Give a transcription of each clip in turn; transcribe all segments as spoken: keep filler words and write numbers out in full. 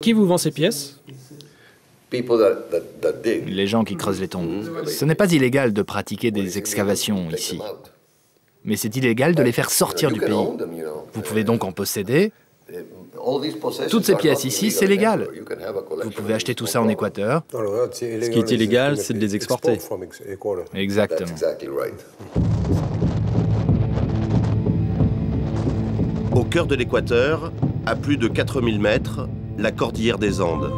Qui vous vend ces pièces? Les gens qui creusent les tombes. Ce n'est pas illégal de pratiquer des excavations ici. Mais c'est illégal de les faire sortir du pays. Vous pouvez donc en posséder. Toutes ces pièces ici, c'est légal. Vous pouvez acheter tout ça en Équateur. Ce qui est illégal, c'est de les exporter. Exactement. Au cœur de l'Équateur, à plus de quatre mille mètres, la cordillère des Andes.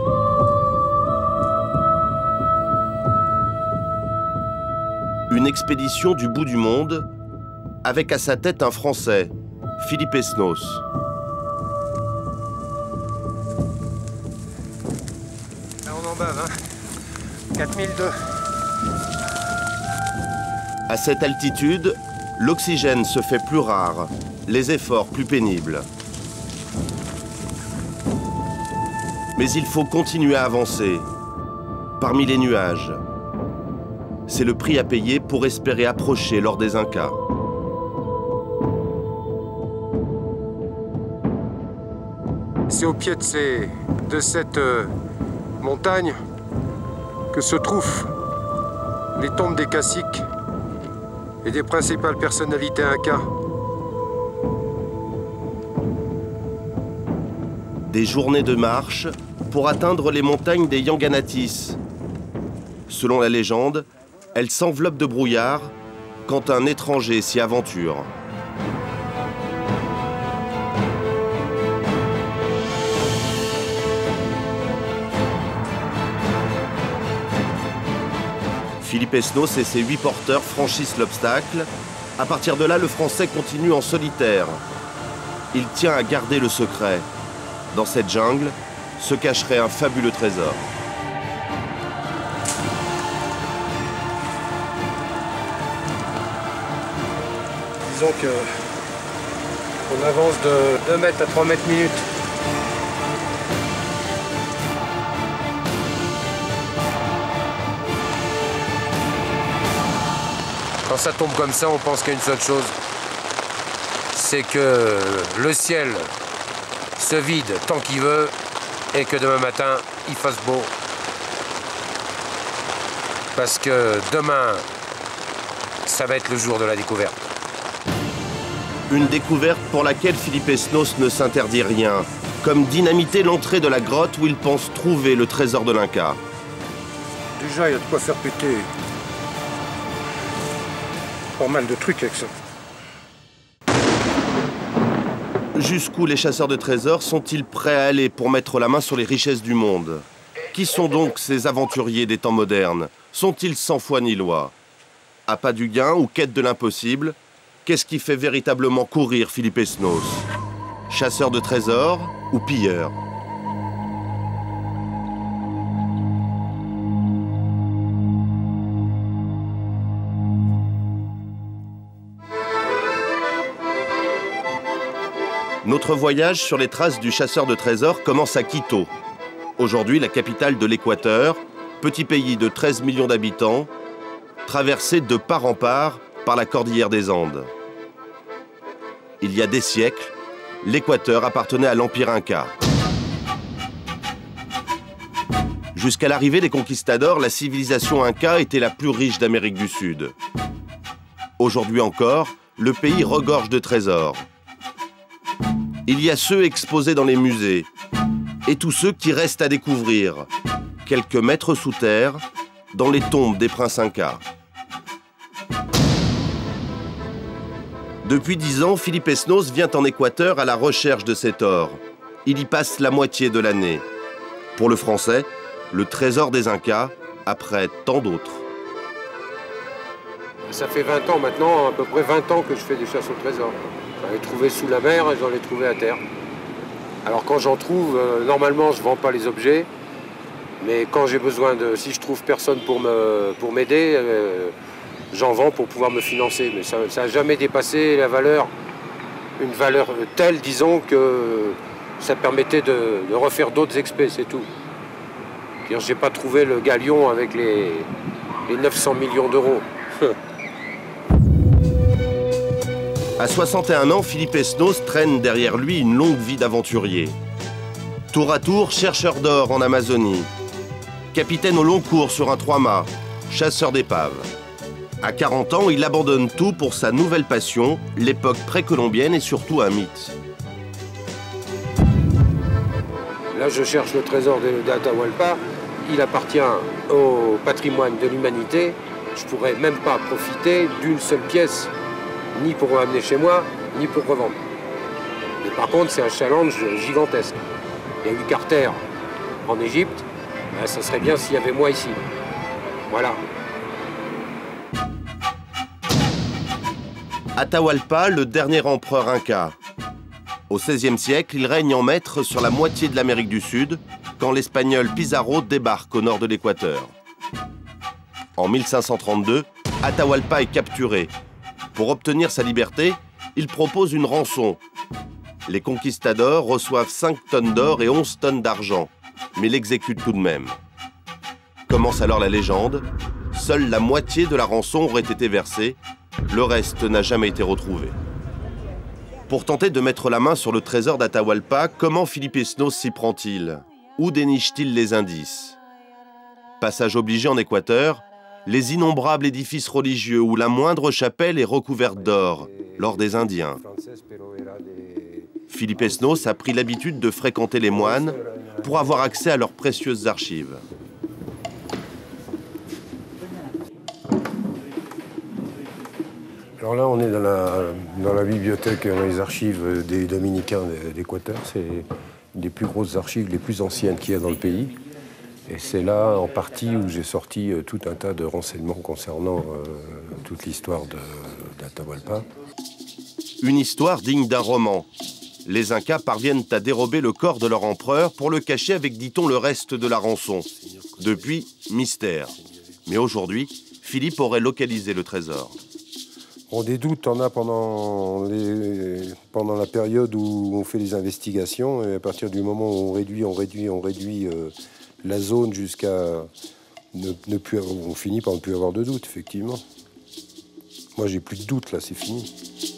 Une expédition du bout du monde, avec à sa tête un Français, Philippe Esnos. Là on en bave, hein. quatre mille deux. À cette altitude, l'oxygène se fait plus rare, les efforts plus pénibles. Mais il faut continuer à avancer, parmi les nuages. C'est le prix à payer pour espérer approcher l'or des Incas. C'est au pied de, ces, de cette euh, montagne que se trouvent les tombes des caciques et des principales personnalités incas. Des journées de marche pour atteindre les montagnes des Yanganatis. Selon la légende, elles s'enveloppent de brouillard quand un étranger s'y aventure. Philippe Esnos et ses huit porteurs franchissent l'obstacle. À partir de là, le Français continue en solitaire. Il tient à garder le secret. Dans cette jungle se cacherait un fabuleux trésor. Disons que on avance de deux mètres à trois mètres minutes. Quand ça tombe comme ça, on pense qu'à une seule chose, c'est que le ciel se vide tant qu'il veut et que demain matin, il fasse beau. Parce que demain, ça va être le jour de la découverte. Une découverte pour laquelle Philippe Esnos ne s'interdit rien, comme dynamiter l'entrée de la grotte où il pense trouver le trésor de l'Inca. Déjà, il y a de quoi faire péter pas mal de trucs avec ça. Jusqu'où les chasseurs de trésors sont-ils prêts à aller pour mettre la main sur les richesses du monde? Qui sont donc ces aventuriers des temps modernes? Sont-ils sans foi ni loi? Appât du gain ou quête de l'impossible? Qu'est-ce qui fait véritablement courir Philippe Esnos? Chasseur de trésors ou pilleur? Notre voyage sur les traces du chasseur de trésors commence à Quito. Aujourd'hui, la capitale de l'Équateur, petit pays de treize millions d'habitants, traversé de part en part par la cordillère des Andes. Il y a des siècles, l'Équateur appartenait à l'Empire Inca. Jusqu'à l'arrivée des conquistadors, la civilisation Inca était la plus riche d'Amérique du Sud. Aujourd'hui encore, le pays regorge de trésors. Il y a ceux exposés dans les musées et tous ceux qui restent à découvrir, quelques mètres sous terre, dans les tombes des princes incas. Depuis dix ans, Philippe Esnos vient en Équateur à la recherche de cet or. Il y passe la moitié de l'année. Pour le Français, le trésor des Incas, après tant d'autres. Ça fait vingt ans maintenant, à peu près vingt ans que je fais des chasses au trésor. J'en ai trouvé sous la mer et j'en ai trouvé à terre. Alors quand j'en trouve, euh, normalement je ne vends pas les objets, mais quand j'ai besoin de... Si je trouve personne pour me, pour m'aider, euh, j'en vends pour pouvoir me financer. Mais ça n'a jamais dépassé la valeur, une valeur telle, disons, que ça permettait de, de refaire d'autres expés, c'est tout. Je n'ai pas trouvé le galion avec les, les neuf cents millions d'euros. À soixante et un ans, Philippe Esnos traîne derrière lui une longue vie d'aventurier. Tour à tour, chercheur d'or en Amazonie. Capitaine au long cours sur un trois-mâts, chasseur d'épaves. À quarante ans, il abandonne tout pour sa nouvelle passion, l'époque précolombienne et surtout un mythe. Là, je cherche le trésor d'Atahualpa. Il appartient au patrimoine de l'humanité. Je ne pourrais même pas profiter d'une seule pièce, ni pour ramener chez moi, ni pour revendre. Mais par contre, c'est un challenge gigantesque. Il y a eu Carter en Égypte. Ben, ça serait bien s'il y avait moi ici. Voilà. Atahualpa, le dernier empereur inca. Au seizième siècle, il règne en maître sur la moitié de l'Amérique du Sud, quand l'Espagnol Pizarro débarque au nord de l'Équateur. En mille cinq cent trente-deux, Atahualpa est capturé. Pour obtenir sa liberté, il propose une rançon. Les conquistadors reçoivent cinq tonnes d'or et onze tonnes d'argent, mais l'exécutent tout de même. Commence alors la légende. Seule la moitié de la rançon aurait été versée. Le reste n'a jamais été retrouvé. Pour tenter de mettre la main sur le trésor d'Atahualpa, comment Felipe Esnos s'y prend-il? Où déniche-t-il les indices? Passage obligé en Équateur, les innombrables édifices religieux où la moindre chapelle est recouverte d'or, l'or des Indiens. Felipe Esnos a pris l'habitude de fréquenter les moines pour avoir accès à leurs précieuses archives. Alors là, on est dans la, dans la bibliothèque, dans les archives des Dominicains d'Équateur. C'est une des plus grosses archives, les plus anciennes qu'il y a dans le pays. Et c'est là, en partie, où j'ai sorti tout un tas de renseignements concernant euh, toute l'histoire d'Atahualpa. Une histoire digne d'un roman. Les Incas parviennent à dérober le corps de leur empereur pour le cacher avec, dit-on, le reste de la rançon. Depuis, mystère. Mais aujourd'hui, Philippe aurait localisé le trésor. On des doutes, on a pendant, les, pendant la période où on fait les investigations, et à partir du moment où on réduit, on réduit, on réduit euh, la zone jusqu'à ne, ne plus avoir, on finit par ne plus avoir de doute, effectivement. Moi, j'ai plus de doute, là, c'est fini.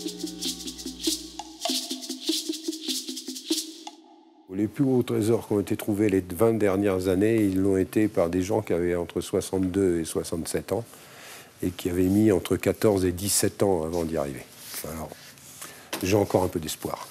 Les plus gros trésors qui ont été trouvés les vingt dernières années, ils l'ont été par des gens qui avaient entre soixante-deux et soixante-sept ans. Et qui avait mis entre quatorze et dix-sept ans avant d'y arriver. Alors, j'ai encore un peu d'espoir.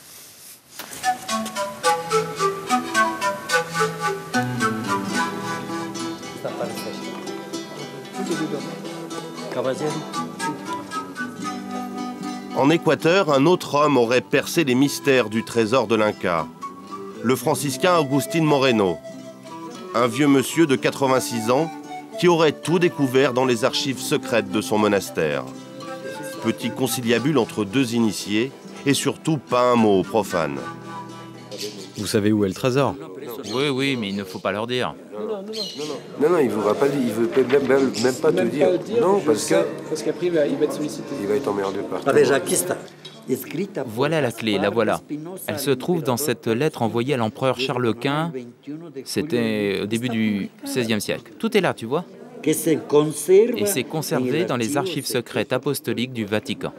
En Équateur, un autre homme aurait percé les mystères du trésor de l'Inca. Le franciscain Agustín Moreno. Un vieux monsieur de quatre-vingt-six ans qui aurait tout découvert dans les archives secrètes de son monastère. Petit conciliabule entre deux initiés, et surtout pas un mot profane. Vous savez où est le trésor? Oui, oui, mais il ne faut pas leur dire. Non, non, il ne voudra pas dire, il veut même, même, même pas te dire. Non, parce que parce qu'après il va être sollicité. Il va être emmerdé par toi. Voilà la clé, la voilà. Elle se trouve dans cette lettre envoyée à l'empereur Charles Quint. C'était au début du seizième siècle. Tout est là, tu vois. Et c'est conservé dans les archives secrètes apostoliques du Vatican.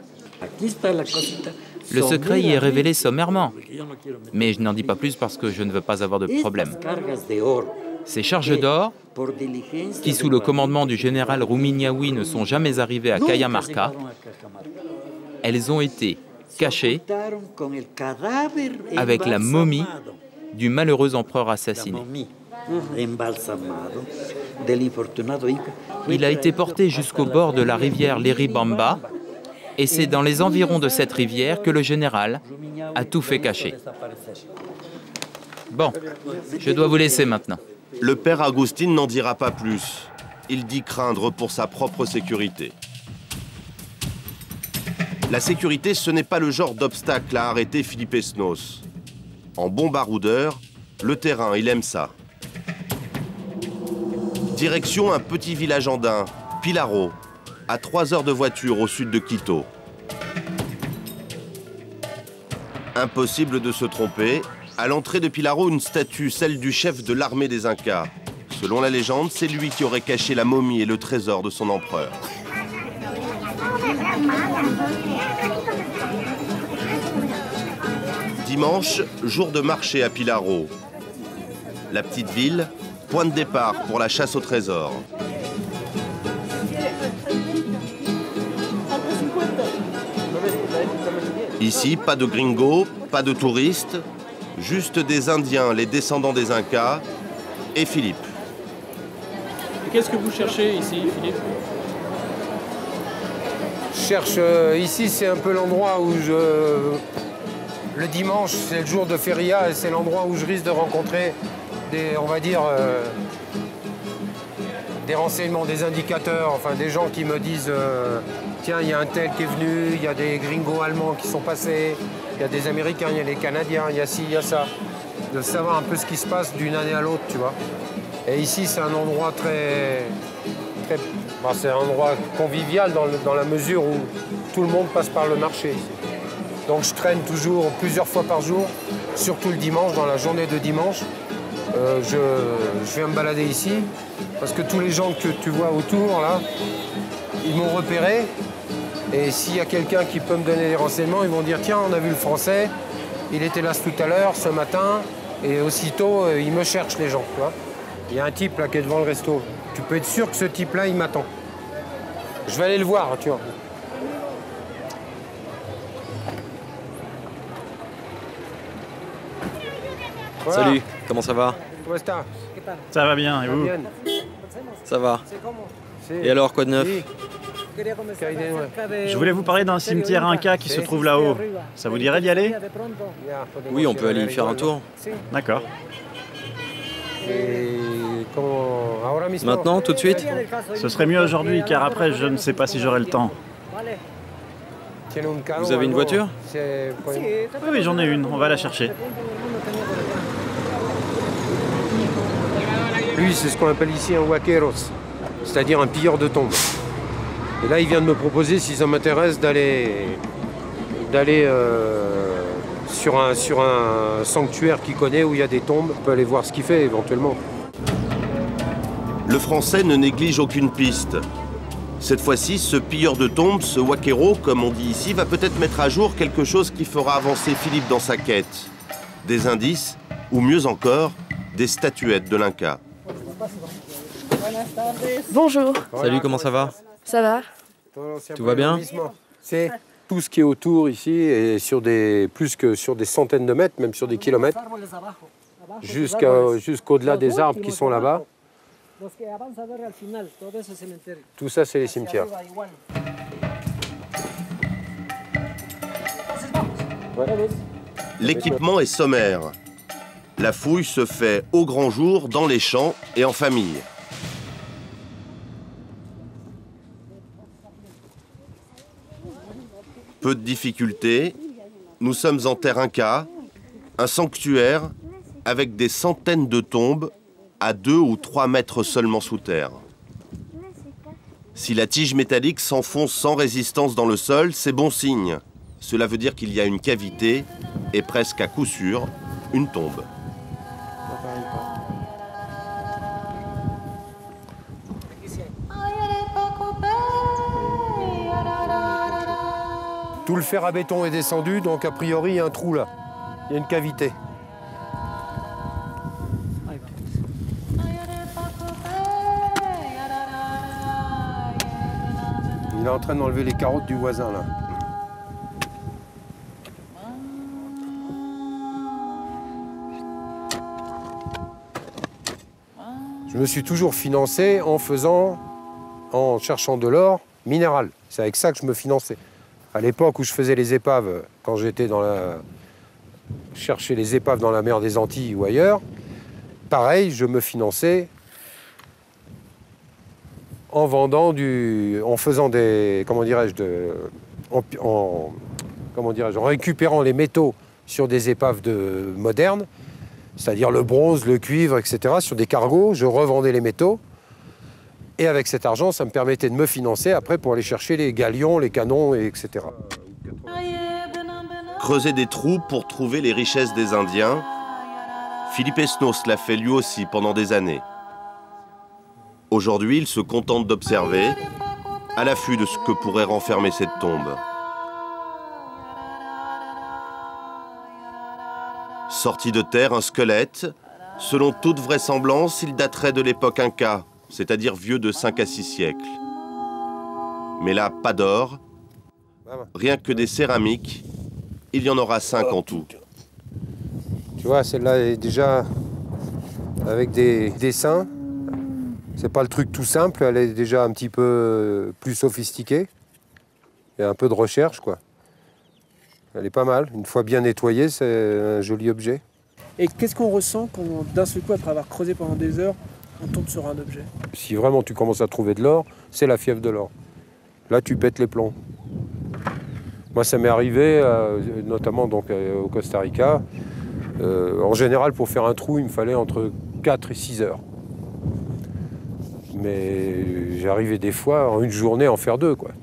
Le secret y est révélé sommairement. Mais je n'en dis pas plus parce que je ne veux pas avoir de problème. Ces charges d'or, qui sous le commandement du général Rumiñahui ne sont jamais arrivées à Cajamarca, elles ont été cachées avec la momie du malheureux empereur assassiné. Il a été porté jusqu'au bord de la rivière Liribamba, et c'est dans les environs de cette rivière que le général a tout fait cacher. Bon, je dois vous laisser maintenant. Le père Agustín n'en dira pas plus. Il dit craindre pour sa propre sécurité. La sécurité, ce n'est pas le genre d'obstacle à arrêter Felipe Esnos. En bon baroudeur, le terrain, il aime ça. Direction un petit village andin, Pilaro, à trois heures de voiture au sud de Quito. Impossible de se tromper, à l'entrée de Pilaro, une statue, celle du chef de l'armée des Incas. Selon la légende, c'est lui qui aurait caché la momie et le trésor de son empereur. Dimanche, jour de marché à Pilaro. La petite ville, point de départ pour la chasse au trésor. Ici, pas de gringos, pas de touristes, juste des Indiens, les descendants des Incas, et Philippe. Qu'est-ce que vous cherchez ici, Philippe? Je cherche, euh, ici c'est un peu l'endroit où je... Le dimanche, c'est le jour de feria et c'est l'endroit où je risque de rencontrer des, on va dire, euh, des renseignements, des indicateurs, enfin des gens qui me disent euh, tiens, il y a un tel qui est venu, il y a des gringos allemands qui sont passés, il y a des Américains, il y a des Canadiens, il y a ci, il y a ça. De savoir un peu ce qui se passe d'une année à l'autre, tu vois. Et ici, c'est un endroit très... très bah, c'est un endroit convivial dans, le, dans la mesure où tout le monde passe par le marché ici. Donc je traîne toujours plusieurs fois par jour, surtout le dimanche, dans la journée de dimanche. Euh, je, je viens me balader ici, parce que tous les gens que tu vois autour, là, ils m'ont repéré. Et s'il y a quelqu'un qui peut me donner des renseignements, ils vont dire tiens, on a vu le Français, il était là tout à l'heure, ce matin, et aussitôt, euh, ils me cherchent, les gens, tu vois. Il y a un type là qui est devant le resto. Tu peux être sûr que ce type-là, il m'attend. Je vais aller le voir, tu vois. Voilà. Salut, comment ça va? Ça va bien, et vous? Ça va. Et alors, quoi de neuf? Je voulais vous parler d'un cimetière Inca qui se trouve là-haut. Ça vous dirait d'y aller? Oui, on peut aller y faire un tour. D'accord. Maintenant, tout de suite? Ce serait mieux aujourd'hui, car après, je ne sais pas si j'aurai le temps. Vous avez une voiture? Oui, oui, j'en ai une. On va la chercher. Lui, c'est ce qu'on appelle ici un huaqueros, c'est-à-dire un pilleur de tombes. Et là, il vient de me proposer, si ça m'intéresse, d'aller d'aller euh, sur, un, sur un sanctuaire qu'il connaît où il y a des tombes. On peut aller voir ce qu'il fait éventuellement. Le Français ne néglige aucune piste. Cette fois-ci, ce pilleur de tombes, ce huaquero, comme on dit ici, va peut-être mettre à jour quelque chose qui fera avancer Philippe dans sa quête. Des indices, ou mieux encore, des statuettes de l'Inca. Bonjour. Salut, comment ça va? Ça va? Tout va bien? C'est tout ce qui est autour ici, et sur des, plus que sur des centaines de mètres, même sur des kilomètres, jusqu'à, jusqu'au-delà des arbres qui sont là-bas. Tout ça, c'est les cimetières. Ouais. L'équipement est sommaire. La fouille se fait au grand jour, dans les champs et en famille. Peu de difficultés, nous sommes en terre Inca, un sanctuaire avec des centaines de tombes à deux ou trois mètres seulement sous terre. Si la tige métallique s'enfonce sans résistance dans le sol, c'est bon signe. Cela veut dire qu'il y a une cavité et presque à coup sûr, une tombe. Tout le fer à béton est descendu, donc a priori, il y a un trou là. Il y a une cavité. Il est en train d'enlever les carottes du voisin là. Je me suis toujours financé en faisant, en cherchant de l'or minéral. C'est avec ça que je me finançais. À l'époque où je faisais les épaves, quand j'étais dans la... chercher les épaves dans la mer des Antilles ou ailleurs, pareil, je me finançais en vendant du... en faisant des... comment dirais-je de... en, en... comment dirais-je en récupérant les métaux sur des épaves de... modernes, c'est-à-dire le bronze, le cuivre, et cetera, sur des cargos, je revendais les métaux. Et avec cet argent, ça me permettait de me financer après pour aller chercher les galions, les canons, et etc. Creuser des trous pour trouver les richesses des Indiens, Philippe Esnos l'a fait lui aussi pendant des années. Aujourd'hui, il se contente d'observer, à l'affût de ce que pourrait renfermer cette tombe. Sorti de terre, un squelette, Selon toute vraisemblance, il daterait de l'époque Inca, c'est-à-dire vieux de cinq à six siècles. Mais là, pas d'or, rien que des céramiques, il y en aura cinq en tout. Tu vois, celle-là est déjà avec des dessins. C'est pas le truc tout simple, elle est déjà un petit peu plus sophistiquée. Il y a un peu de recherche, quoi. Elle est pas mal. Une fois bien nettoyée, c'est un joli objet. Et qu'est-ce qu'on ressent quand, d'un seul coup, après avoir creusé pendant des heures, on tombe sur un objet? Si vraiment tu commences à trouver de l'or, c'est la fièvre de l'or. Là, tu pètes les plombs. Moi, ça m'est arrivé, euh, notamment donc, euh, au Costa Rica. Euh, en général, pour faire un trou, il me fallait entre quatre et six heures. Mais j'arrivais des fois, en une journée, à en faire deux, quoi.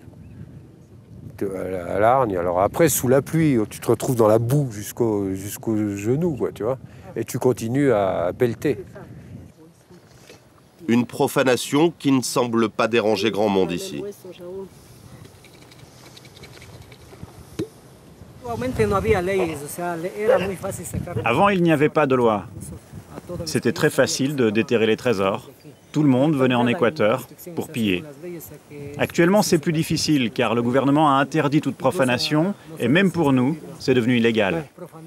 À l'hargne. Alors après, sous la pluie, tu te retrouves dans la boue jusqu'au jusqu'au genou, quoi, tu vois. Et tu continues à pelleter. Une profanation qui ne semble pas déranger grand monde ici. Avant, il n'y avait pas de loi. C'était très facile de déterrer les trésors. Tout le monde venait en Équateur pour piller. Actuellement, c'est plus difficile car le gouvernement a interdit toute profanation et même pour nous, c'est devenu illégal.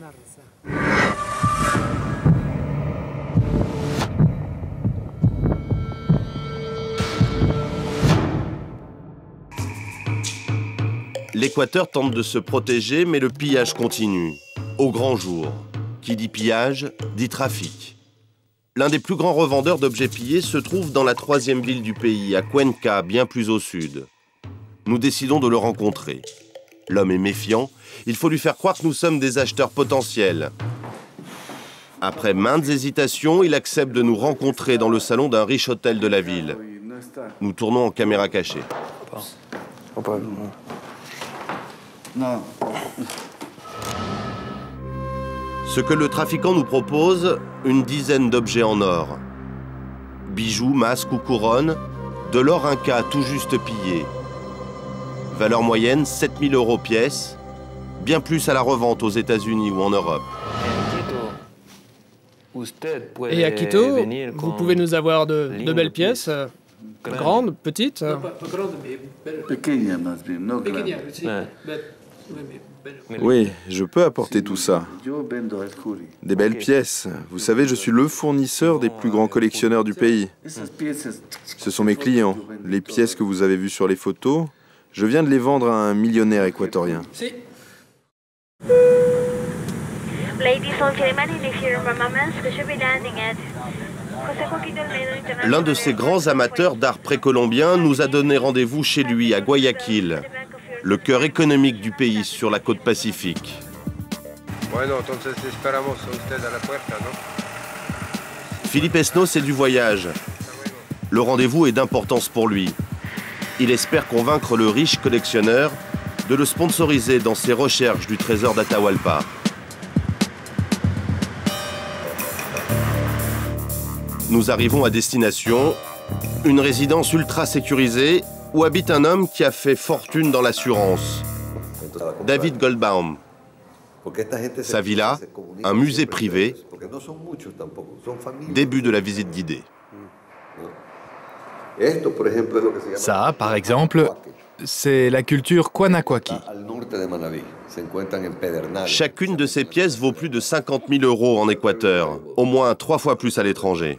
L'Équateur tente de se protéger, mais le pillage continue, au grand jour. Qui dit pillage, dit trafic. L'un des plus grands revendeurs d'objets pillés se trouve dans la troisième ville du pays, à Cuenca, bien plus au sud. Nous décidons de le rencontrer. L'homme est méfiant, il faut lui faire croire que nous sommes des acheteurs potentiels. Après maintes hésitations, il accepte de nous rencontrer dans le salon d'un riche hôtel de la ville. Nous tournons en caméra cachée. Non. Ce que le trafiquant nous propose, une dizaine d'objets en or. Bijoux, masques ou couronnes, de l'or inca tout juste pillé. Valeur moyenne, sept mille euros pièce, bien plus à la revente aux États-Unis ou en Europe. Et à Quito, vous pouvez nous avoir de, de belles pièces, euh, grandes, petites. euh. Oui, je peux apporter tout ça. Des belles pièces. Vous savez, je suis le fournisseur des plus grands collectionneurs du pays. Ce sont mes clients. Les pièces que vous avez vues sur les photos, je viens de les vendre à un millionnaire équatorien. Si. L'un de ces grands amateurs d'art précolombien nous a donné rendez-vous chez lui à Guayaquil, le cœur économique du pays sur la côte pacifique. Philippe Esno, c'est du voyage. Le rendez-vous est d'importance pour lui. Il espère convaincre le riche collectionneur de le sponsoriser dans ses recherches du trésor d'Atahualpa. Nous arrivons à destination, une résidence ultra sécurisée où habite un homme qui a fait fortune dans l'assurance, David Goldbaum. Sa villa, un musée privé, début de la visite guidée. Ça, par exemple, c'est la culture Kwanakwaki. Chacune de ces pièces vaut plus de cinquante mille euros en Équateur, au moins trois fois plus à l'étranger.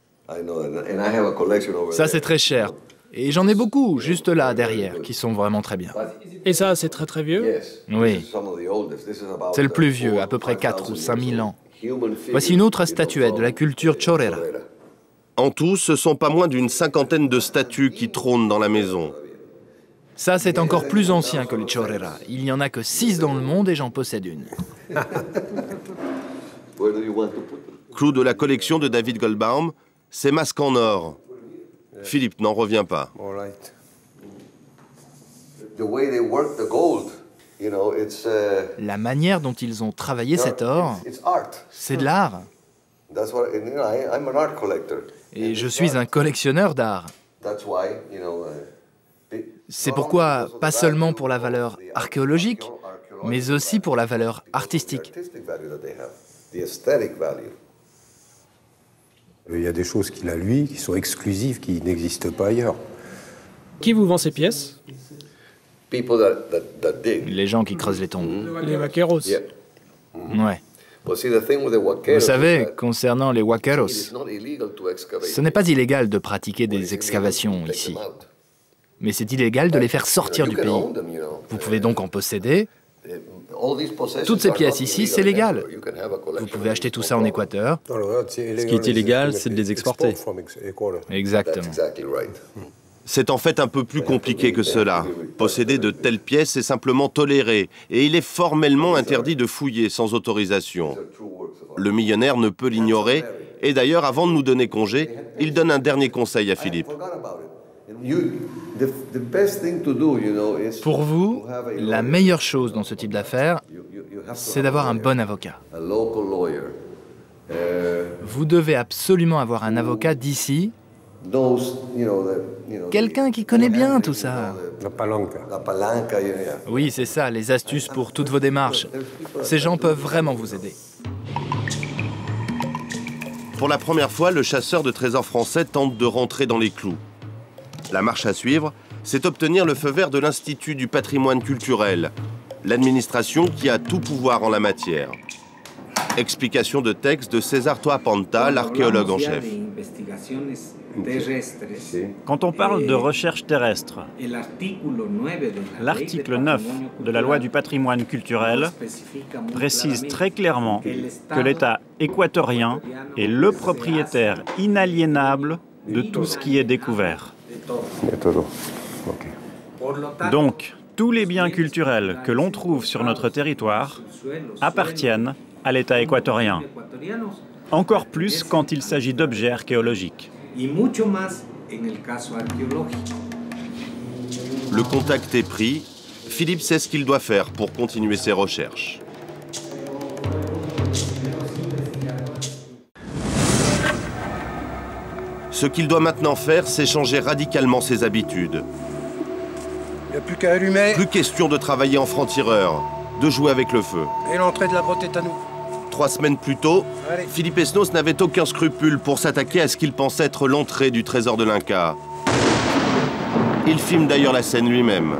Ça, c'est très cher. Et j'en ai beaucoup, juste là, derrière, qui sont vraiment très bien. Et ça, c'est très très vieux? Oui. C'est le plus vieux, à peu près quatre ou cinq mille ans. Voici une autre statuette de la culture Chorrera. En tout, ce sont pas moins d'une cinquantaine de statues qui trônent dans la maison. Ça, c'est encore plus ancien que les Chorrera. Il n'y en a que six dans le monde et j'en possède une. Clou de la collection de David Goldbaum, ces masques en or. Philippe n'en revient pas. La manière dont ils ont travaillé cet or, c'est de l'art. Et je suis un collectionneur d'art. C'est pourquoi, pas seulement pour la valeur archéologique, mais aussi pour la valeur artistique. Il y a des choses qu'il a lui, qui sont exclusives, qui n'existent pas ailleurs. Qui vous vend ces pièces? Les gens qui creusent les tombes. Les vaqueros. Ouais. Vous savez, concernant les vaqueros, ce n'est pas illégal de pratiquer des excavations ici. Mais c'est illégal de les faire sortir du pays. Vous pouvez donc en posséder. Toutes ces pièces ici, c'est légal. Vous pouvez acheter tout ça en Équateur. Ce qui est illégal, c'est de les exporter. Exactement. C'est en fait un peu plus compliqué que cela. Posséder de telles pièces est simplement toléré et il est formellement interdit de fouiller sans autorisation. Le millionnaire ne peut l'ignorer et d'ailleurs, avant de nous donner congé, il donne un dernier conseil à Philippe. Pour vous, la meilleure chose dans ce type d'affaires, c'est d'avoir un bon avocat. Vous devez absolument avoir un avocat d'ici, quelqu'un qui connaît bien tout ça. La palanca. Oui, c'est ça, les astuces pour toutes vos démarches. Ces gens peuvent vraiment vous aider. Pour la première fois, le chasseur de trésors français tente de rentrer dans les clous. La marche à suivre, c'est obtenir le feu vert de l'Institut du patrimoine culturel, l'administration qui a tout pouvoir en la matière. Explication de texte de César Toapanta, l'archéologue en chef. Quand on parle de recherche terrestre, l'article neuf de la loi du patrimoine culturel précise très clairement que l'État équatorien est le propriétaire inaliénable de tout ce qui est découvert. Donc, tous les biens culturels que l'on trouve sur notre territoire appartiennent à l'État équatorien, encore plus quand il s'agit d'objets archéologiques. Le contact est pris, Philippe sait ce qu'il doit faire pour continuer ses recherches. Ce qu'il doit maintenant faire, c'est changer radicalement ses habitudes. Il n'y a plus qu'à allumer. Plus question de travailler en franc-tireur, de jouer avec le feu. Et l'entrée de la grotte est à nous. Trois semaines plus tôt, Allez. Philippe Esnos n'avait aucun scrupule pour s'attaquer à ce qu'il pensait être l'entrée du trésor de l'Inca. Il filme d'ailleurs la scène lui-même.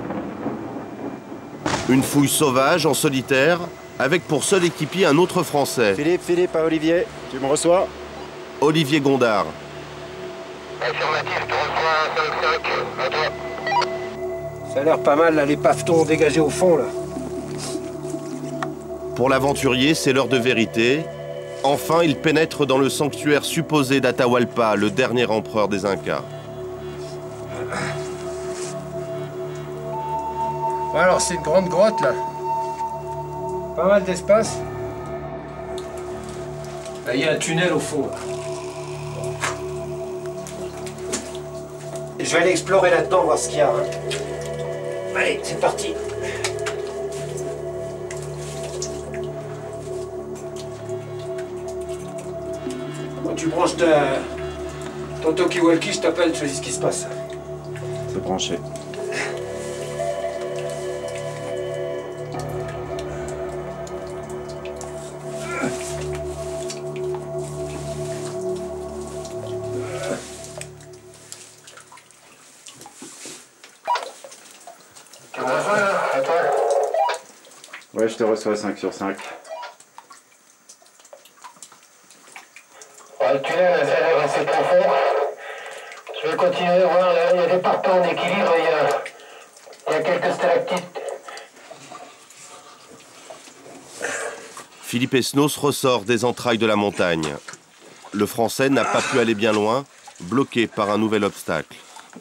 Une fouille sauvage, en solitaire, avec pour seul équipier un autre Français. Philippe, Philippe, à Olivier, tu me reçois? Olivier Gondard. Affirmatif, tu reçois cinq cinq, à toi. Ça a l'air pas mal, là, les pavetons dégagés au fond, là. Pour l'aventurier, c'est l'heure de vérité. Enfin, il pénètre dans le sanctuaire supposé d'Atahualpa, le dernier empereur des Incas. Alors, c'est une grande grotte, là. Pas mal d'espace. Là, il y a un tunnel au fond, là. Je vais aller explorer là-dedans, voir ce qu'il y a. Hein. Allez, c'est parti. Quand tu branches ta... ton talkie-walkie, je t'appelle, je te dis ce qui se passe. C'est branché. Ouais, je te reçois cinq sur cinq. Ouais, le tunnel a l'air assez profond. Je vais continuer à voir, là, il y a des parpaings en équilibre, il y a, il y a quelques stalactites. Philippe Esnos ressort des entrailles de la montagne. Le Français n'a pas pu aller bien loin, bloqué par un nouvel obstacle.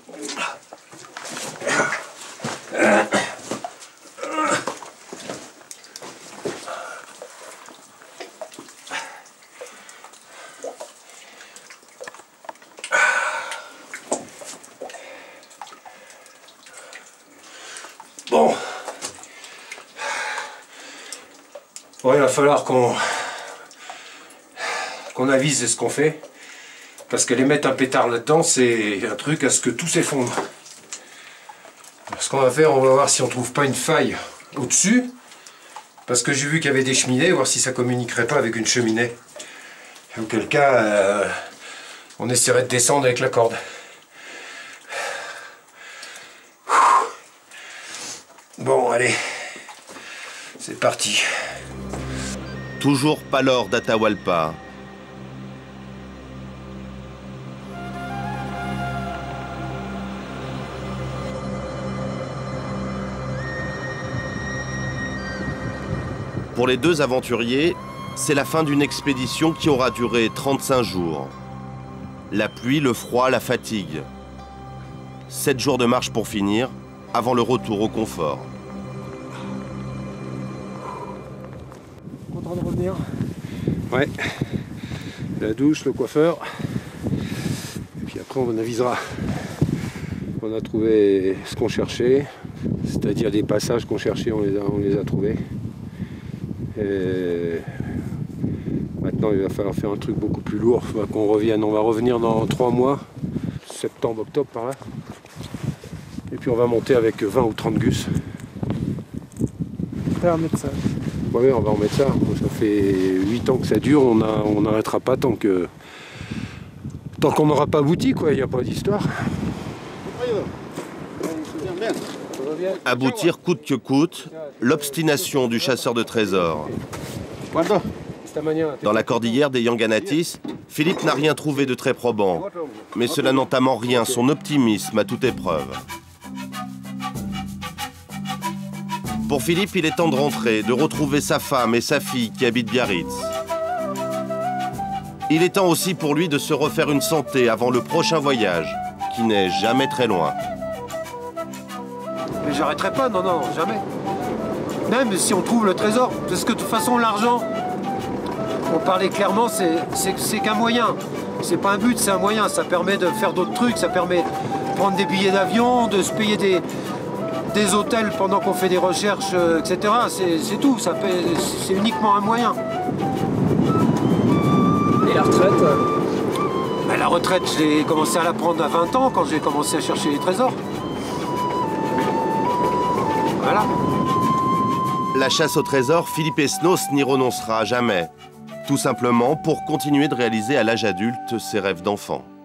Bon. Bon, il va falloir qu'on qu'on avise ce qu'on fait. Parce que les mettre un pétard là-dedans, c'est un truc à ce que tout s'effondre. Ce qu'on va faire, on va voir si on trouve pas une faille au-dessus. Parce que j'ai vu qu'il y avait des cheminées, voir si ça communiquerait pas avec une cheminée. Auquel cas, euh, On essaierait de descendre avec la corde. Bon, allez, c'est parti. Toujours pas l'or d'Atahualpa. Pour les deux aventuriers, c'est la fin d'une expédition qui aura duré trente-cinq jours. La pluie, le froid, la fatigue. Sept jours de marche pour finir, avant le retour au confort. Content de revenir. Ouais. La douche, le coiffeur. Et puis après, on avisera. On a trouvé ce qu'on cherchait, c'est-à-dire des passages qu'on cherchait, on les a, on les a trouvés. Et maintenant, il va falloir faire un truc beaucoup plus lourd. Il va qu'on revienne. On va revenir dans trois mois, septembre, octobre par là. Et puis on va monter avec vingt ou trente gus. Prêt à remettre ça. Oui, on va remettre ça. Ça fait huit ans que ça dure. On n'arrêtera pas tant que tant qu'on n'aura pas abouti, quoi. Il n'y a pas d'histoire. Aboutir coûte que coûte, l'obstination du chasseur de trésors. Dans la cordillère des Yanganatis, Philippe n'a rien trouvé de très probant, mais cela n'entame en rien son optimisme à toute épreuve. Pour Philippe, il est temps de rentrer, de retrouver sa femme et sa fille qui habitent Biarritz. Il est temps aussi pour lui de se refaire une santé avant le prochain voyage, qui n'est jamais très loin. Mais j'arrêterai pas, non, non, jamais. Même si on trouve le trésor, parce que de toute façon, l'argent, on parlait clairement, c'est qu'un moyen. C'est pas un but, c'est un moyen. Ça permet de faire d'autres trucs, ça permet de prendre des billets d'avion, de se payer des, des hôtels pendant qu'on fait des recherches, et cetera. C'est tout, c'est uniquement un moyen. Et la retraite? Ben, la retraite, j'ai commencé à la prendre à vingt ans, quand j'ai commencé à chercher les trésors. Voilà. La chasse au trésor, Philippe Esnos n'y renoncera jamais. Tout simplement pour continuer de réaliser à l'âge adulte ses rêves d'enfant.